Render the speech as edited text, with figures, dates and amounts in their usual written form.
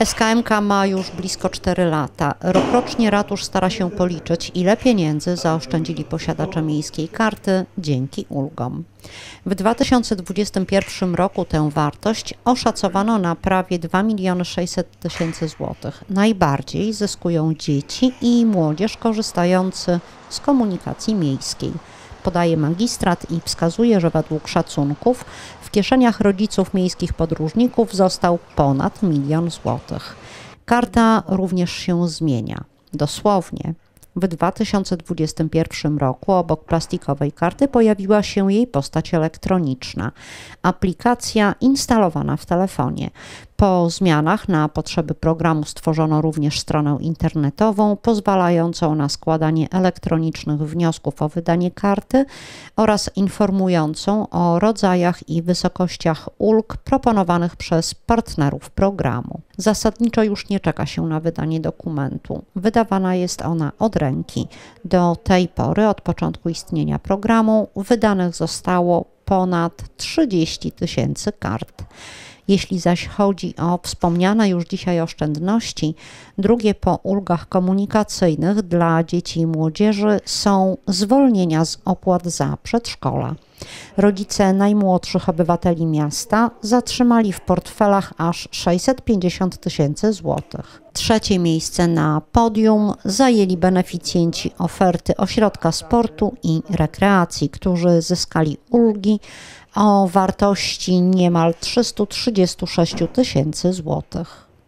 SKMK ma już blisko 4 lata. Rokrocznie ratusz stara się policzyć, ile pieniędzy zaoszczędzili posiadacze miejskiej karty dzięki ulgom. W 2021 roku tę wartość oszacowano na prawie 2 600 000 złotych. Najbardziej zyskują dzieci i młodzież korzystający z komunikacji miejskiej. Podaje magistrat i wskazuje, że według szacunków w kieszeniach rodziców miejskich podróżników został ponad 1 000 000 złotych. Karta również się zmienia. Dosłownie. W 2021 roku obok plastikowej karty pojawiła się jej postać elektroniczna, aplikacja instalowana w telefonie. Po zmianach na potrzeby programu stworzono również stronę internetową pozwalającą na składanie elektronicznych wniosków o wydanie karty oraz informującą o rodzajach i wysokościach ulg proponowanych przez partnerów programu. Zasadniczo już nie czeka się na wydanie dokumentu. Wydawana jest ona od ręki. Do tej pory, od początku istnienia programu, wydanych zostało ponad 30 000 kart. Jeśli zaś chodzi o wspomniane już dzisiaj oszczędności, drugie po ulgach komunikacyjnych dla dzieci i młodzieży są zwolnienia z opłat za przedszkola. Rodzice najmłodszych obywateli miasta zatrzymali w portfelach aż 650 000 złotych. Trzecie miejsce na podium zajęli beneficjenci oferty Ośrodka Sportu i Rekreacji, którzy zyskali ulgi o wartości niemal 336 000 złotych.